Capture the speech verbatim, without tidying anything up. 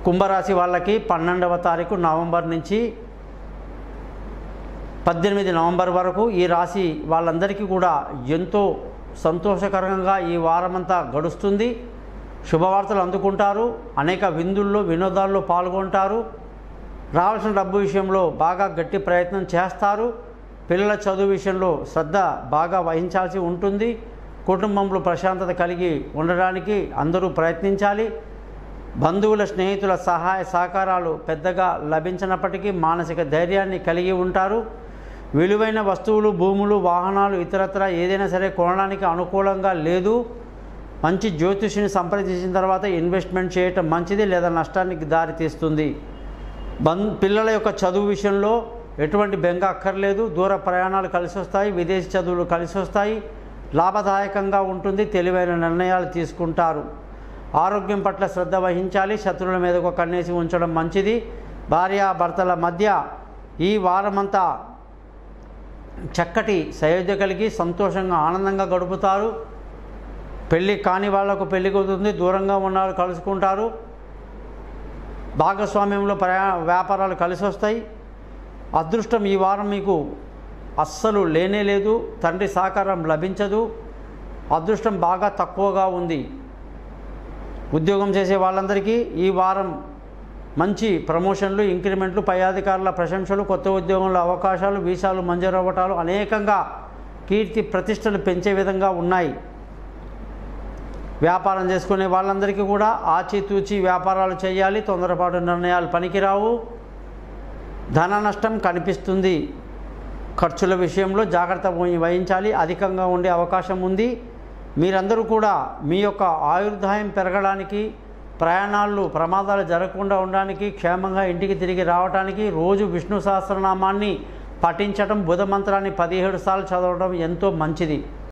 కుంభరాశి వాళ్ళకి పన్నెండవ తారీఖు నవంబర్ నుంచి పద్దెనిమిది నవంబర్ వరకు ఈ రాశి వాళ్ళందరికీ కూడా ఎంతో సంతోషకరంగా ఈ వారమంతా గడుస్తుంది. శుభవార్తలు అందుకుంటారు. అనేక విందుల్లో వినోదాల్లో పాల్గొంటారు. రావాల్సిన డబ్బు విషయంలో బాగా గట్టి ప్రయత్నం చేస్తారు. పిల్లల చదువు విషయంలో శ్రద్ధ బాగా వహించాల్సి ఉంటుంది. కుటుంబంలో ప్రశాంతత కలిగి ఉండడానికి అందరూ ప్రయత్నించాలి. బంధువుల స్నేహితుల సహాయ సహకారాలు పెద్దగా లభించినప్పటికీ మానసిక ధైర్యాన్ని కలిగి ఉంటారు. విలువైన వస్తువులు, భూములు, వాహనాలు ఇతరత్ర ఏదైనా సరే కొనడానికి అనుకూలంగా లేదు. మంచి జ్యోతిష్యుని సంప్రదించిన తర్వాత ఇన్వెస్ట్మెంట్ చేయటం మంచిది, లేదా నష్టానికి దారి తీస్తుంది. బం పిల్లల యొక్క చదువు విషయంలో ఎటువంటి బెంగ అక్కర్లేదు. దూర ప్రయాణాలు కలిసి వస్తాయి. విదేశీ చదువులు కలిసి వస్తాయి. లాభదాయకంగా ఉంటుంది. తెలివైన నిర్ణయాలు తీసుకుంటారు. ఆరోగ్యం పట్ల శ్రద్ధ వహించాలి. శత్రువుల మీద ఒక కన్నేసి ఉంచడం మంచిది. భార్యాభర్తల మధ్య ఈ వారమంతా చక్కటి సయోధ్య కలిగి సంతోషంగా ఆనందంగా గడుపుతారు. పెళ్ళి కాని వాళ్లకు పెళ్లి కుదురుతుంది. దూరంగా ఉన్నవాళ్ళు కలుసుకుంటారు. భాగస్వామ్యంలో ప్రయా వ్యాపారాలు కలిసి వస్తాయి. అదృష్టం ఈ వారం మీకు అస్సలు లేనే లేదు. తండ్రి సహకారం లభించదు. అదృష్టం బాగా తక్కువగా ఉంది. ఉద్యోగం చేసే వాళ్ళందరికీ ఈ వారం మంచి ప్రమోషన్లు, ఇంక్రిమెంట్లు, పై అధికారుల ప్రశంసలు, కొత్త ఉద్యోగంలో అవకాశాలు, వీసాలు మంజూరు అవ్వటాలు అనేకంగా కీర్తి ప్రతిష్టలు పెంచే విధంగా ఉన్నాయి. వ్యాపారం చేసుకునే వాళ్ళందరికీ కూడా ఆచితూచి వ్యాపారాలు చేయాలి. తొందరపాటు నిర్ణయాలు పనికిరావు. ధన నష్టం కనిపిస్తుంది. ఖర్చుల విషయంలో జాగ్రత్త వహించాలి. అధికంగా ఉండే అవకాశం ఉంది. మీరందరూ కూడా మీ యొక్క ఆయుర్దాయం పెరగడానికి, ప్రయాణాలు ప్రమాదాలు జరగకుండా ఉండడానికి, క్షేమంగా ఇంటికి తిరిగి రావడానికి రోజు విష్ణు సహస్రనామాన్ని పఠించడం, బుధ మంత్రాన్ని పదిహేడు సార్లు చదవడం ఎంతో మంచిది.